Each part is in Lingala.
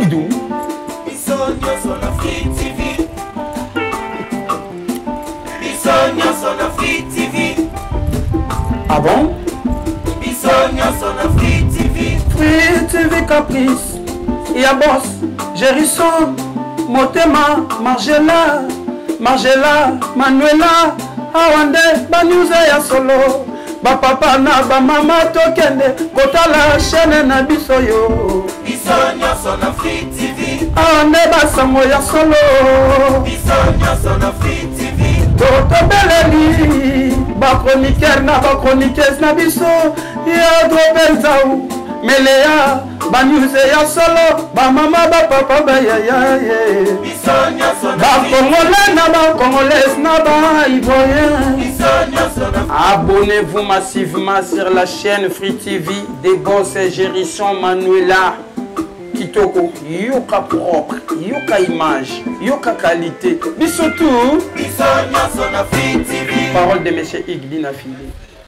Bidou. Bisogno sono Free TV. Bisogno sono Free TV. Ah bon? Bisogno sono Free TV. Free TV Caprice. Ya boss, Gérisson, Motema, Margela, Manuela, Awande, Banyuze ya solo. Ba papa na ba mama tokende kotala chaîne na biso yo. Bisogno sono Free TV. Awande basango ya solo. Bisogno sono Free TV. Toto beleli ba chroniqueur na ba chroniqueuse na biso ya drobenzau melea ba news ya solo ba mama ba papa ba ya Bisogno sono ba congolais na ba congolaise na ba ivoirien. Bisogno sono. Abonnez-vous massivement sur la chaîne Free TV des boss Gérisson Manuela Kitoko. Yoka propre, yoka image, yoka qualité. Bisous. Bisogno sono Free TV. Parole de monsieur Igbina Fili.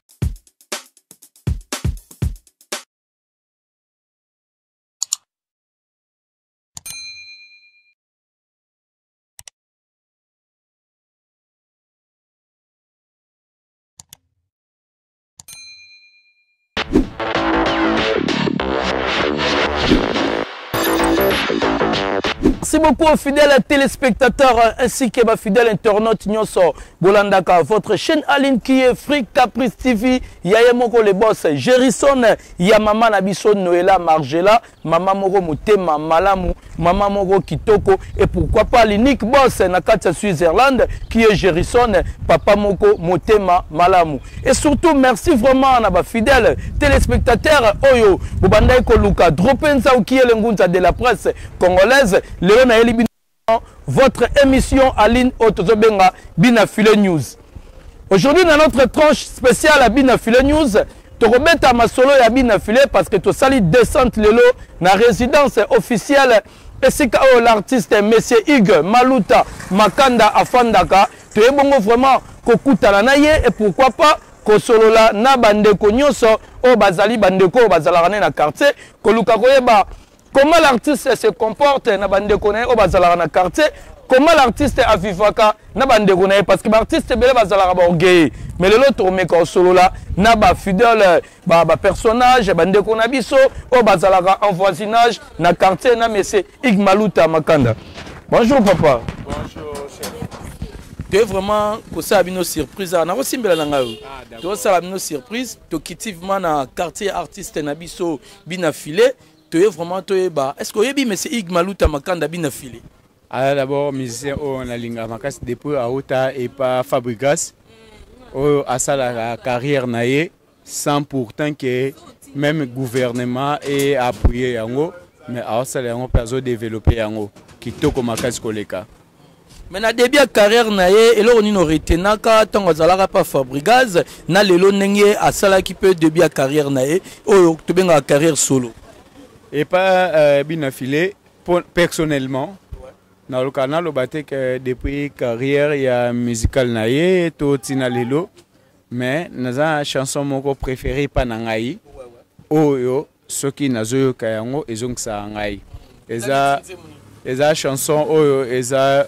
Merci beaucoup aux fidèles téléspectateurs ainsi que aux fidèles internautes Nyoso Bolandaka, votre chaîne en ligne qui est Free Caprice TV. Yaya moko le boss Gérisson, ya maman Nabiso Noëlla Margela, maman moko Motema Malamu, maman moko Kitoko et pourquoi pas l'unique boss Nakata Switzerland qui est Gérisson, papa moko Motema Malamu. Et surtout merci vraiment à nos fidèles téléspectateurs Oyo Bobandai Koluka Dropenza ou qui est l'engunza de la presse congolaise. Votre émission à ligne Otozobenga Binafile News. Aujourd'hui dans notre tranche spéciale à Binafile News, tu remets à ma solo à Binafile parce que tu salis descente lelo na résidence officielle et c'est l'artiste monsieur Hugues Maluta Makanda Afandaka. Tu es bon vraiment kokutana na ye et pourquoi pas kosolola na bandeko nyonso o bazali bandeko bazalarane na quartier koluka koyeba. Comment l'artiste se comporte na bande konaye au bazala na quartier, comment l'artiste a vivaka na bande konaye parce que l'artiste bele bazala ba orgueil mais le lot tourné ko solo là na ba fidèle ba personnage bande konabiso au bazala en voisinage na quartier na monsieur Igmaluta Makanda. Bonjour papa. Bonjour chef. Tu es vraiment ko ça bino surprise na ko simbela na ngao. Tu ça bino surprise to kitivement na quartier artiste na biso binafile. Tu es vraiment bas. Est-ce que tu mais c'est Igmaluta Makanda Binafile? Alors d'abord, musicien on a linga makas depuis à Ota et pas Fabrigas. À ça la carrière naie sans pourtant que même gouvernement est appuyé yango mais à ça yango perso développer yango qui toko makas koleka. Mais na début de carrière naie et là on a retenaka tant que pas Fabrigas na lelo nenge à ça qui peut début de carrière naie ou tu benga carrière solo. Et pas Binafile personnellement. Dans le canal, depuis carrière, il y a musical naie, tout tina lelo. Mais nous avons une chanson moko préférée pas nangai. Oyo, ceux qui nazo kayango, ils ont ça nangai. Eza chanson oyo, eza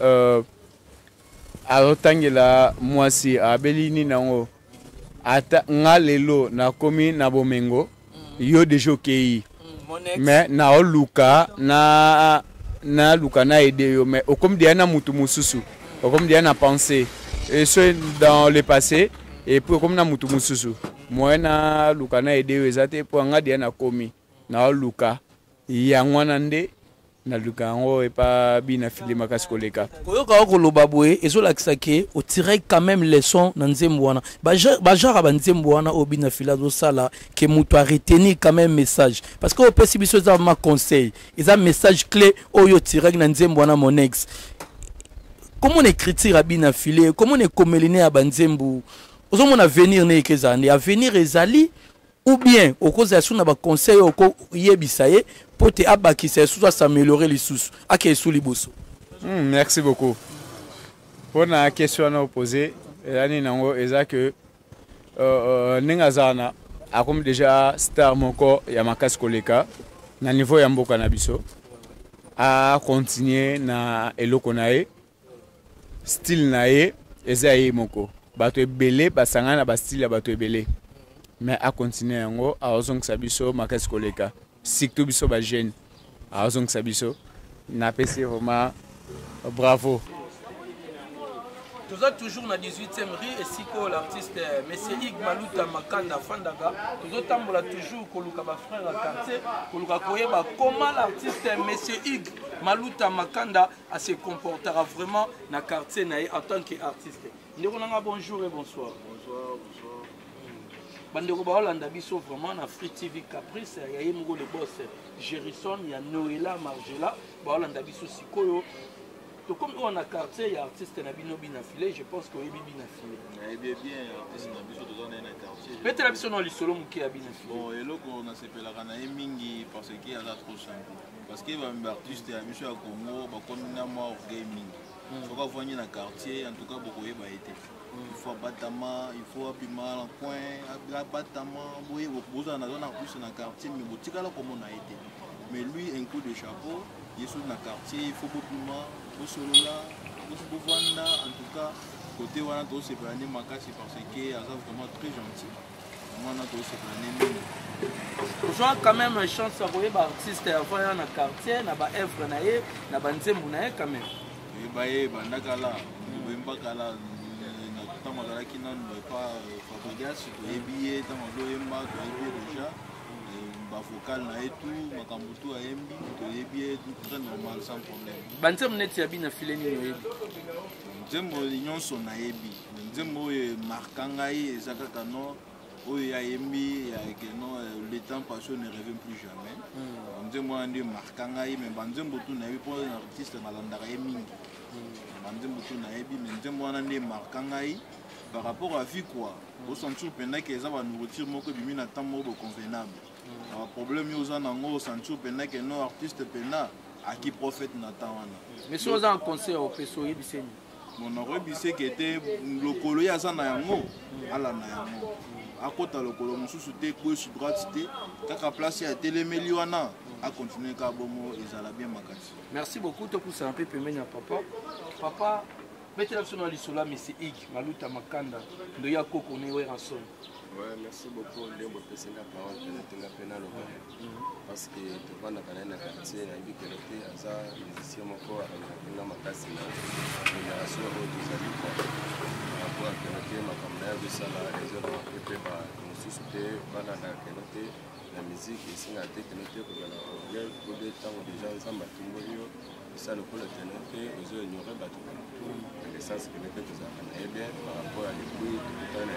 arotangela mwasi abelini nango. Ata ngalelo na komi na bomengo, yo de jokei. Mais na luka na luka na aidé yo mais comme diana mutu mususu comme diana pensé et ce dans le passé et puis comme na mutu mususu moi na luka na aidé yo ezate pour nga diana komi na luka yangwana nde na luka ngo et pas Binafile makasi koleka koyoka ko lobabwe ezolakisa ke o tirer quand même leçon na nzembo wana ba genre ba nzembo wana o Binafile do sala ke mutu a retenir quand même message parce que au pesi biso za ma conseil ils a message clé o yo tirer na nzembo wana mon ex. Comment on écrire à Binafile, comment on est komeliner à banzembo ozo mon avenir ne kezane avenir ezali ou bien au cause de ça ba conseil au ko yebisaye pour te abaki c'est soit s'améliorer les sous à qui sous les bosso. Merci beaucoup. Pour la question à poser yani nango eza que ningazana a comme déjà star moko ya makasi koleka na niveau ya mboka na biso a continuer na eloko na ye style na ye eza ye moko bato ebele basanga na ba style ya bato ebele mais a continuer yango azongisa biso makasi koleka surtout biso ba jeune azongisa biso na pesi vraiment bravo. Nous sommes toujours dans 18e rue et si l'artiste Monsieur Ig Maluta Makanda Fandaga, nous sommes toujours avec nos frères à quartier, comment l'artiste Monsieur Ig Maluta Makanda se comportera vraiment dans le quartier en tant qu'artiste. Bonjour et bonsoir. Bonsoir, bonsoir. Bandeko Baolanda biso vraiment na Free TV Caprice, il y a Yemgo le boss Gerison, il y a Noëlla Margela, Baolanda biso sikoyo. Donc comme on a quartier, il y a artiste na bino binafilé, je pense que Oyebi binafilé. Oyebi bien artiste na biso dans un quartier. Peut-être la biso dans le solo muki ya binafilé. Bon, et là on a s'appelé la mingi parce qu'il y a trop simple. Parce que les artistes à monsieur à Congo, ba comme na mort gaming. Faut pas voir na quartier, en tout cas beaucoup yeba été. Il faut abattement, il faut abima en coin, abattement, boye boza na zone artiste na quartier mais botika là comme on a été. Mais lui un coup de chapeau, il est sur na quartier, il faut beaucoup au solo là, au Vanda, en tout cas, côté Wana, tout c'est plané Makasi parce qu'il est vraiment très gentil. Vraiment, tout c'est plané. Aujourd'hui, quand même, une chance à voir les artistes avant dans le quartier, dans les œuvres, dans les nzembo quand même. Et bah, Bandakala, Mbakala, notre temps qui n'a pas Fabregas, tu es billet, tu es déjà. Vocal na etu makambutu a yembi to yebi tout très normal sans problème. Bantem net ya bina fileni no yebi. Nzembo nyonso na yebi. Nzembo markanga yi ezaka kano oyo ya yembi ya keno le temps passé ne revient plus jamais. Nzembo andi markanga yi mais banzembo tu na yebi pour un artiste na landaka yemingi. Banzembo tu na yebi mais nzembo andi markanga yi par rapport à vie quoi. Au sentir pendant que ça va nous retirer moko bimi na temps moko convenable. Le problème est que sentir que nos artistes à qui prophète Nathan. Mais si vous avez un conseil au PSO, mon orebissé qui était le coloyer à Zanayango, à la Nayango. À côté de l'Okolo, sous gauche, droite, à place à Téléméliana, à continuer à Bomo et à la bien Makati. Merci beaucoup, tu as un peu permis à papa. Papa, mettez la sonne à l'isola, mais c'est Ig, Maluta Makanda, de Yako Konewe Ranson. Ouais, merci beaucoup. Je vais passer la parole parce que tu vois, dans le quartier, il y a des musiciens qui ont été génération la musique ici, ça le coup le ténèbre aux yeux ignorés bateau l'essence que les faits vous bien par rapport à l'écoute tout le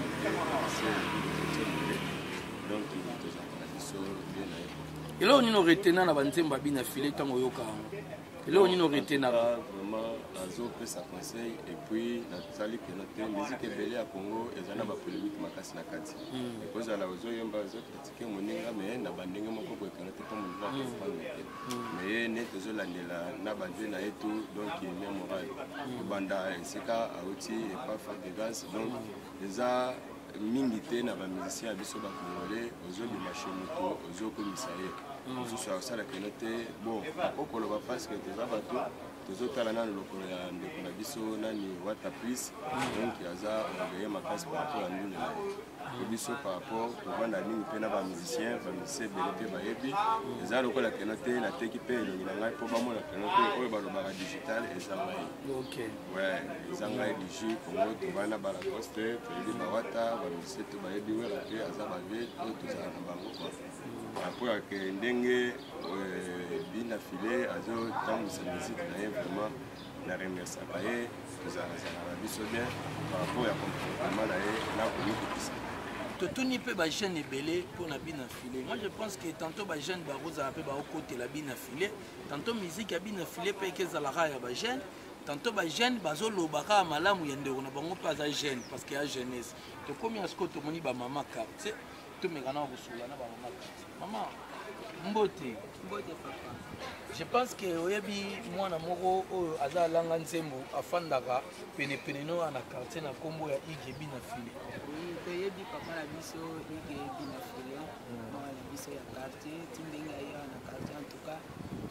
donc bien et là on y aurait été dans la bande babine affilée tant au yoka et là on y aurait été vraiment azo peut sa conseil et puis la sali que notre musique est belle à Congo et ça n'a pas polémique makasi na kati et cause à la ozo yemba ozo critiquer moninga mais na bandenge moko ko que notre comme on va comprendre mais net ozo landela na bande na etu donc il est moral banda sika auti et pas faire de gaz donc déjà mingité na ba musicien biso ba congolais ozo de machine moto ozo ko misaye ozo so ça la kenote bon okolo ba parce que déjà bato tozo tala na lokolo ya ndeko na biso nani wata plus donc yaza envoyer ma casse par rapport à nous le biso par rapport au banda nini pe na ba musicien belete ba yebi yaza lokolo kenote na teki pe longi na ngai po ba mona kenote oyo ba lobaka digital ezanga OK ouais ezanga digi Congo to bana ba la poste to yebi ba wata ba musicien to ba yebi wera pe aza ba ve to tozala na bango quoi après que ndenge bina filé azo tant de musique na vraiment na remercie pas et vous avez biso bien par rapport à comportement na communication totuni pe ba jeune ebele pour na bina filé. Moi je pense que tantôt ba jeune ba roza pe ba côté la bina filé, tantôt musique ya bina filé pe ke za la ya ba jeune, tantôt ba jeune bazo lobaka malamu ya ndeko na bango pa za jeune parce que ya jeunesse. To komi asko to moni ba mama quartier, to mekana ko sula na ba mama quartier. Maman mbote papa. Je pense que oyebi mwana moko oyo aza langa nzembo afandaka pene pene no na quartier na kombo ya Ig bina filé. Oyebi papa la biso Ig bina filé. Mwana biso ya quartier tindinga ya na quartier en tout cas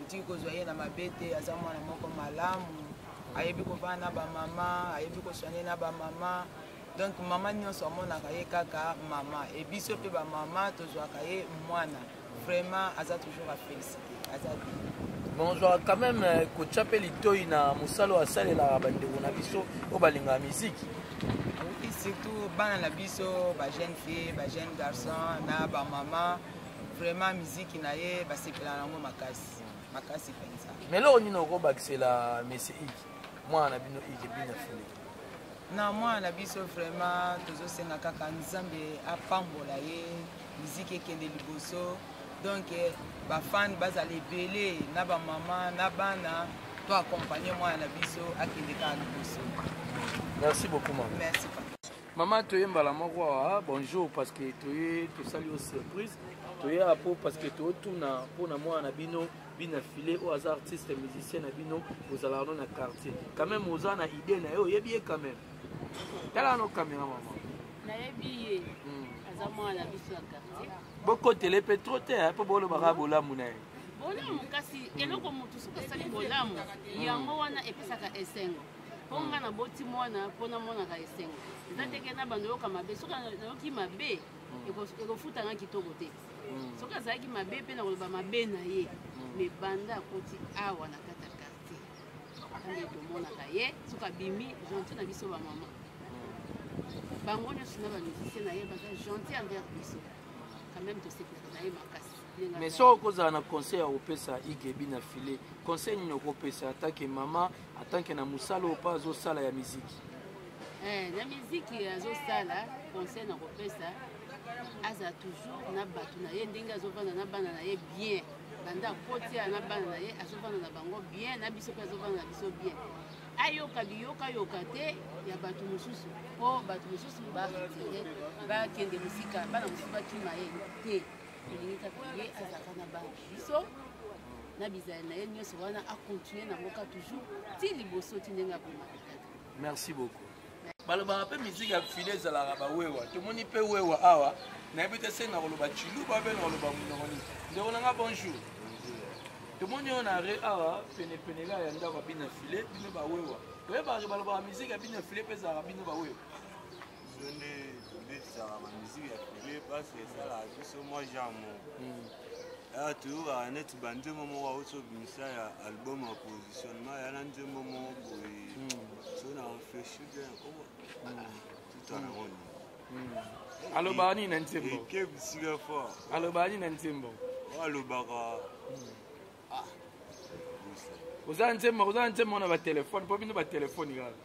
totiki kozwa ye na mabe te aza mwana moko malamu ayebi kovanda na bamama ayebi koswane na bamama donc mama nyonso amonaka ye kaka mama e biso mpe bamama tozwaka ye mwana vraiment aza toujours afélicité aza bien. Bonjour, quand même, Kochape Litoy na Moussalo Asale la bandeko na biso o balinga musique. Oui, surtout bana na biso, ba jeune fille, ba jeune garçon, na ba maman, vraiment musique na ye ba sepela nango makasi. Makasi pensa. Mais là on y noko baxela Messi Ik. Moi na bino Ik bina fili. Na moi na biso vraiment tozo senga kaka nzambe apambola ye, musique ekende liboso. Donc, les fans bazali belé, na ba maman, na bana, to accompagner moi na biso akindeka liboso. Merci beaucoup maman. Merci. Maman toyemba la moko bonjour parce que toye to sali au surprise. Toye apo parce que to tuna pona moi na bino bina filé au hasard artiste musicien na bino vous allez dans na quartier. Quand même vous avez une idée na yo yebi quand même. Tala no caméra maman. Na yebi azamwa na biso na quartier. Boko télé pétro te po bolo barabola munaye. Bolamu kasi eloko mutu soka sali bolamu yango wana epesaka esengo. Ponga na boti mwana pona mwana ka esengo. Eza teke na bando yoka mabe soka na yoki mabe ekofuta nga kitoko te. Soka zaki mabe pe na koloba mabe na ye. Me banda koti awa na kata quartier. Kandi to mona ka ye soka bimi gentil na biso ba mama. Bango nyonso na ba musicien na ye baza gentil envers biso. Quand même de sécurité mais si on a un conseil à opérer Igebi na filé conseil ni opérer en tant que maman en tant que na musalo ou pas au sala ya musique la musique azo sala conseil na opérer aza toujours na batu na ye ndinga azo vanda na bana na ye bien banda koti na bana na ye azo vanda na bango bien na biso azo vanda na biso bien ayoka biyoka yoka te ya batu mususu po batu mususu ba retire ba kende musika bana mususu ba kima ye te elinga paye azaka na ba biso na bizali na ye nyonso wana a continuer na moka toujours ti liboso ti ndenga boma peut-être. Merci beaucoup. Baloba pe musique ya filé za la ba wewa to moni pe wewa awa na ebite senga koloba chiluba be na koloba munoni ndeko nanga bonjour. Tout le monde est en awa pene pene là yanda ba bina filé bino ba wewa we ba baloba musique ya bina filé pe za bino ba wewa donner ça la musique ya filé parce que ça la biso moi j'aime toujours à net bande moment wa auto bimisa ya album en positionnement ya nande moment boy so na on fait sugar comment tout en rond allo bani na ntembo ke bisiga fort allo bani na ntembo allo baka vous avez ntembo na ba téléphone po bino ba téléphone ga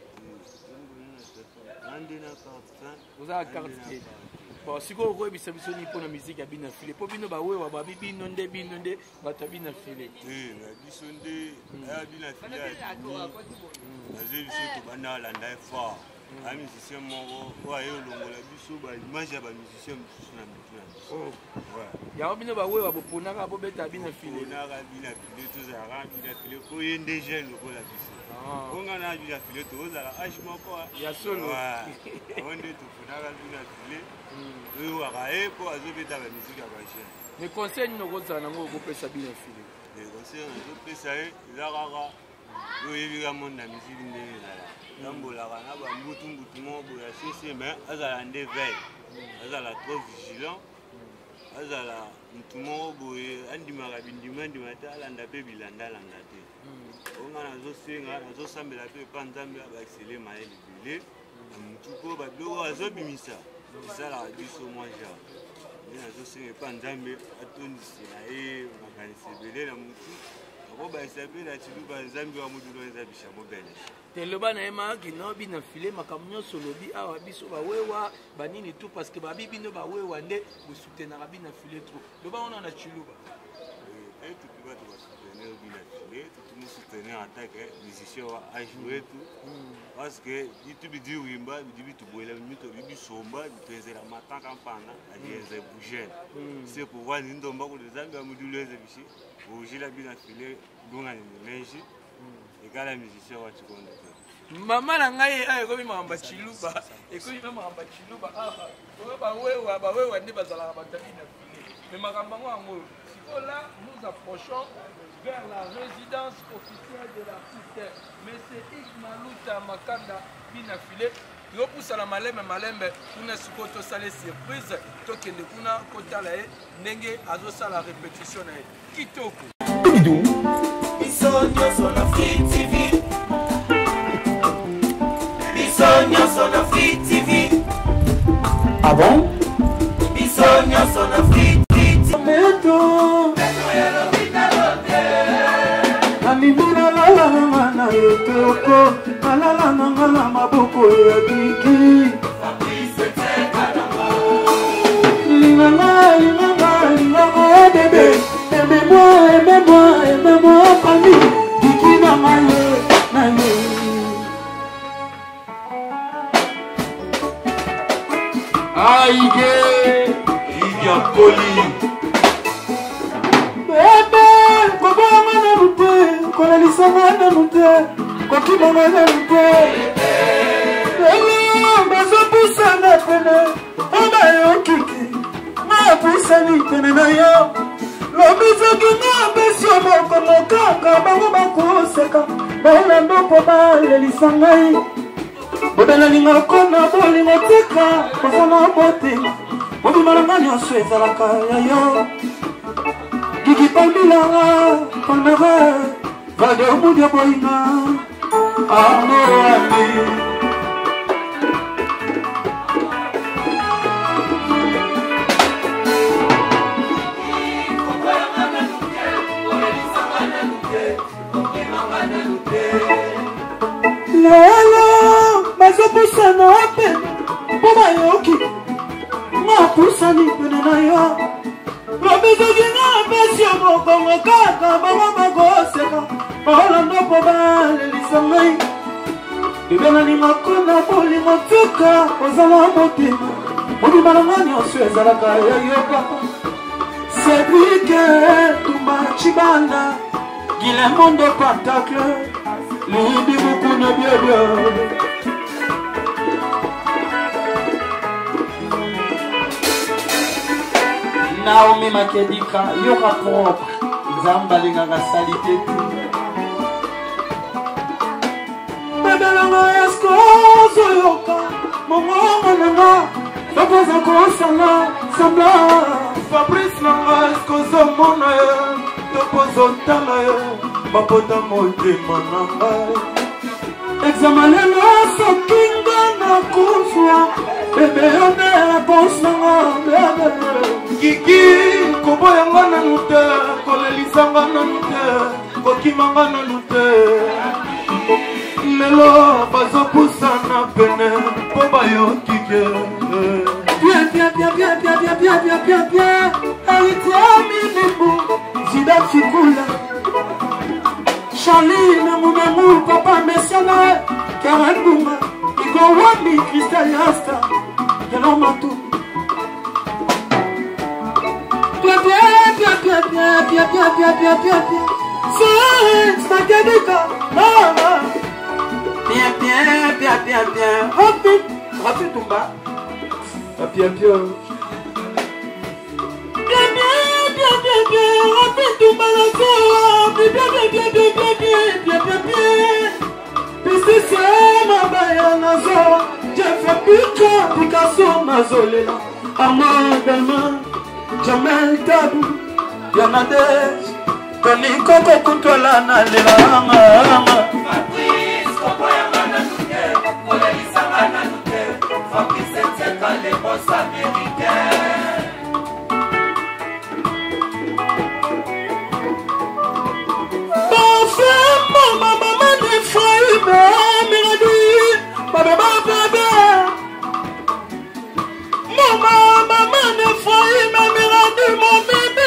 vous avez carte bon si vous avez bisa biso ni pona musique ya bina filé po bino ba wewa ba bino nde bata bina filé na biso nde ya bina filé na je biso to bana la ndai fort a musicien moko wa yo longola biso ba image ya ba musicien biso na biso oh ouais ya bino ba wewa bo pona ka bo beta bina filé na ka bina filé to za ka bina filé ko yende je lokola biso onga na bina filé to za la age moko ya solo onde to pona ka bina filé oui ouais pour azobeta la musique à bâcher mais conseil nous rozana nango kopesa bina filé les conseils nous pesa eza kaka yo yebi monde na musique ndenge ezala tambolaka na bambutumbutu moko boya sese mais azala nde veille azala trop vigilant azala mutu moko boye andimaka bindima te alanda mpe bilandalanda te onga nazosambela mpe epa nzambe abaexcele mayele ebele na mutu mpo babiloko azobimisa esalaka biso mwa genre nde nazosenga epa nzambe atondisela ye makanisi ebele na mutu akobaisa mpe na tiluba nzambe wa modulu eza bishamo bene teloba na ye maaki no bina filé makambo nyonso lobi awa biso bawewa banini tout parce que babi bino bawewa nde bosutenaka bina filé trop loba wana na chiluba tutu bato basoutenir bina filé tutu mosoutenir en tant que musicien wa ajoué tout parce que bitu bidi wimba bidi bitubwela mito bibisomba bitwenzela matanga mpanga aliyenze bugene c'est pourquoi nindomba ko zambi ya modulu eze bishi ojila bina filé dunga ni menji ekala musicien wa chikondo mama na ngai ekomi makambo chiluba ekomi makambo chiluba bawewa nde bazalaka batabina filé mais makambo yango là, nous approchons vers la résidence officielle de l'artiste M. Igmaluta Makanda Binafile. Yo poussa la malembe kuna sikoto sale surprise tokende kuna kota la ndenge azosa la répétition na kitoko bidou Bisogno sono Free TV. Bisogno sono Free TV. Ah bon? Bisogno sono Free TV. Meto Amimina la la mana yotoko malala nangala maboko ya biki Lingama bébé aimez-moi pami biki na maye Aïe Vivian Colli. Bébé kobama na lute kolalisanga na lute kokimanga na lute bazopusana pene obayokiki napusani pene na yo lobizoki napesi yo mokomo kaka bango bakoseka baolanda mpo balelisa ngai bobelalinga kona bolingo tika kozala motema mobima na nga nyonso ezalaka ya yo Gigi Palmilanga, Palmera, Valeo Mudia Boina, Amorami. Lelo, mazopusana wape, Boba Yoki, Mapusani Penenayo. Lobizoki na pesi ya mokongo kaka bango bakoseka baolanda mpo balelisa ngai bibelani makona bolingo tika kozala motema mobima na nga nyonso ezalaka ya yo kaka Cédric Tumba Chibanda Guilemondo Pentacle Lidi Mukuna Biebie Naomi Makedika, Yoka propre, Zambalinga salité. Babelanga eskozo yoka, Momo nanga, Baboza kosanga, Sambla. Fabrice nanga eskozo mona ye, Topozo ntala ye, Bapota motema nanga. Examalelo sokinga na kufwa, Bebe yone réponse nanga, bebe. Kiki, kobo yanga na nute, kolelisanga na nute, kokimanga na nute. Lelo, bazopusana pene, po bayo kike. Bien, Haïti Aminibu, Zida Fikula. Charlie, Namunamu, Papa Messiana, Karen Bouma, Igor Wami, Christian Yasta, Yellow Matou. C'est Magadika. Bien. Rapide Tumba. Bien. Rapide Tumba bien. Pisi ma baya nazo. Jeff Picasso nazolela. Amadama. Jamel Tabou, Yanades, Tony Coco Kutola Nalama. Fabrice, Koboyanga na nute, Kolelisanga na nute, Fabrice Nteka, les boss américains. Maman de Faïbe, Miradi, Baba. Maman de Faïbe, Miradi, mon bébé.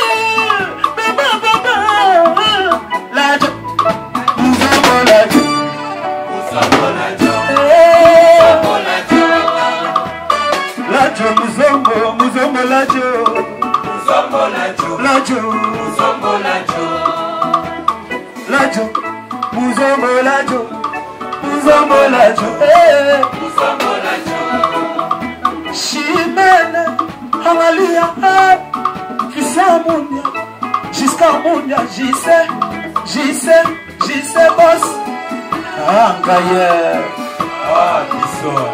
jusqu'à Mounia, j'y sais boss. Ah, Gaïa. Ah, Bissor.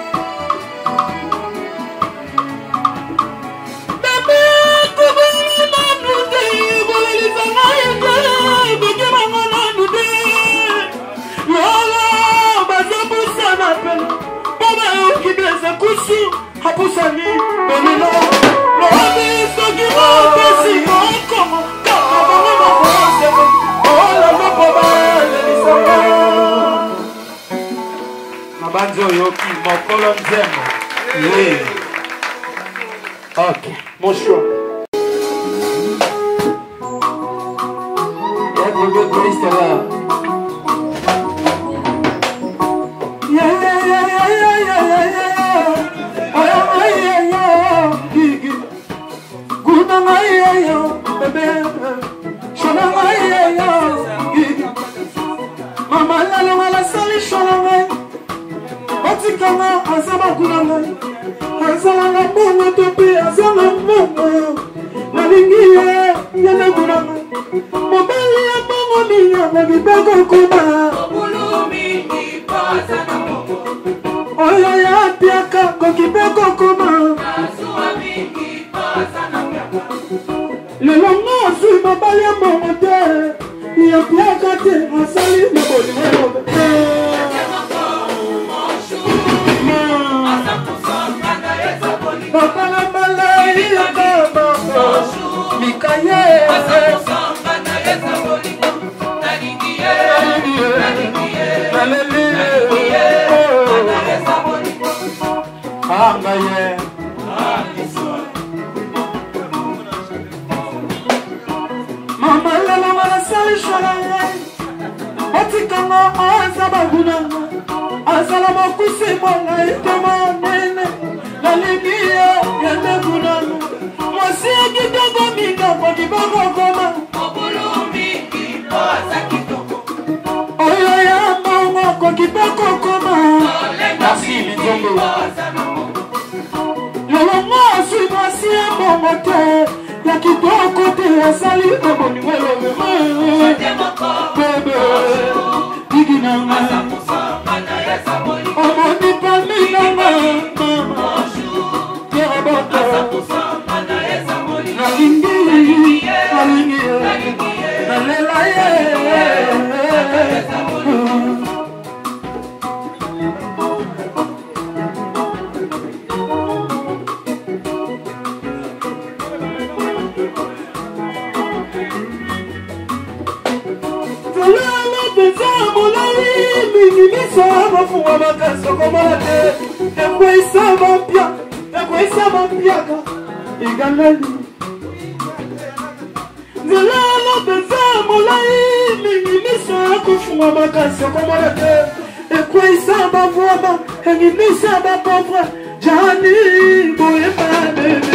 Hapusani, bonino, lobi, sogimo, besi, mokomo, kakabana, mafose, ola, mokoba, lelisama. Mabanzo yoki, mokolo nzemo. Yeah. Ok, mon choix. Y'a des beaux touristes là. Mama lalo mala sali shalanga otikanga azaba kunanga azala na bongo tope azala bongo nalingiye yana kunanga mobali ya bongo minya na bibeko kuma obulumi ipasa na bongo oyo ya piaka kokibeko kuma azuwa mingi ipasa na bongo le longo azui mobali ya bongo te ya piaka te asali na boli wero papa na malai ya baba mikaye mama lala mala sali shalanga otikanga azaba gunanga azala makusi mwana itema nene nalingiye yende gunanga mwasi ya kidogo minga kwa kiboko koma obulumi iposa kitoko oyo ya mbongo kwa kiboko koma merci litongo lolongo asui mwasi ya mbongo te ya kitoko te asali na bonimwelo bebe diginanga omoni paminanga mama terabota nalingi nalela ye Fuwa makaso komate ekweisa mapiaka igalali nzelala beza molai mingimisa kufuwa makaso komate ekweisa bavwama engimisa bapovre jani boyeba bebe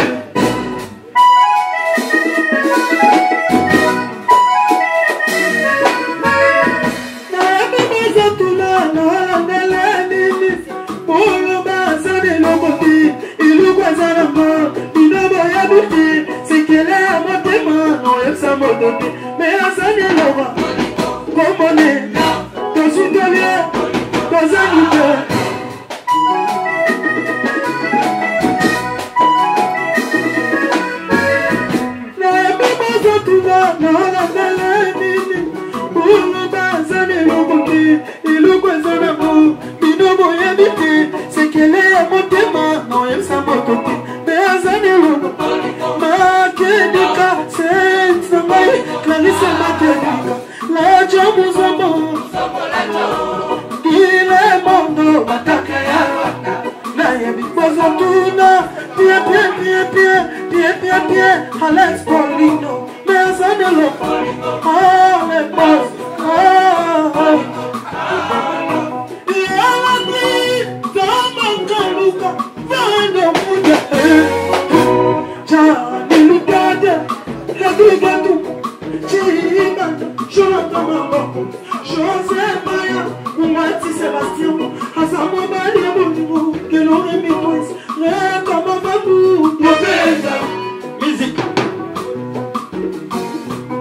mais à sa nélova, comme on est, dans une dernière, dans un univers. La même chose, non, la télé, pour le bazar et le bouquet, et le voisin d'amour, il ne m'a rien dit, c'est qu'elle est à mon témoin, non, elle s'en va côté, mais à sa nélova, ma kédika, c'est Clarisse Maténika, la Jamuzamo, il est mondo, Batakaya, Nayabi Bozatuna, Pierre, Alex Paulino, Merzanelo, les boss, Yalani, Damakanluka, Vando Muda, Jani Lugade, Lagugadu. Jonathan Mamboko, José Maya, Moumati Sébastien, Azamo Maria Bonimo, que l'on est mis, Récama Mamou, Mobeza, musique.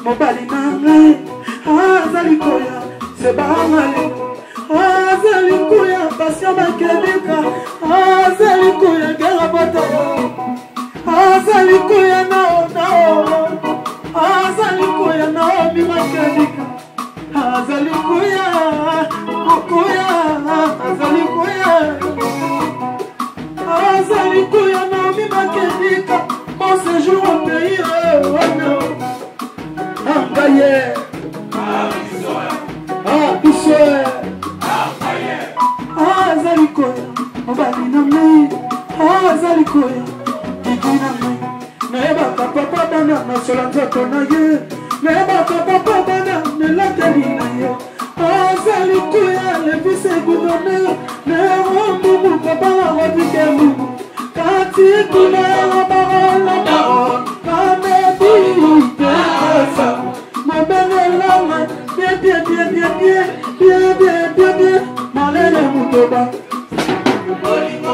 mobali na ngai azali koya sebangale azali koya passion bakeleka azali koya gera batayo azali koya nao azali koya nao mimakeleka azali koya koya azali koya azali koya nao mimakeleka mon séjour au pays Angaye Abiswe Azali koya Mobali na mei Azali koya Gigi na mei Neba kapapa bana Nasola nzoto na ye Neba kapapa bana Nelateli na ye Azali koya Levise gudone Nero mumu Kapala wadike mumu Kati kuna la baron la baron Kamebi Tesa Ma belle lama Bien bien bien bien bien Bien bien bien bien Malele mutoba Bolingo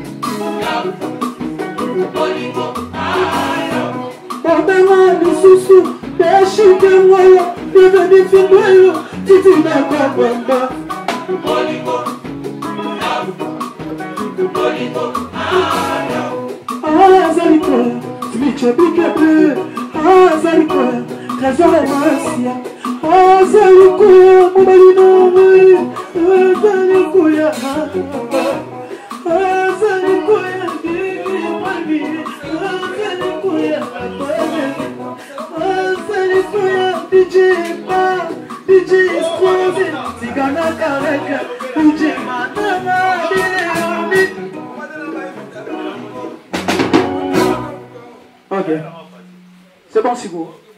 Bolingo Bobema lisusu Beshike mwayo Bebeni finwayo Titi na kwamba Bolingo Bolingo Azali koya Smiche bikepe Azali koya Trésor et Marcia Azali koya Mobali na mei Azali koya Azali koya Bibi mami Azali koya Azali koya DJ Pa DJ Squazi Tigana Kareka DJ Manama Ok, c'est bon, Sigo.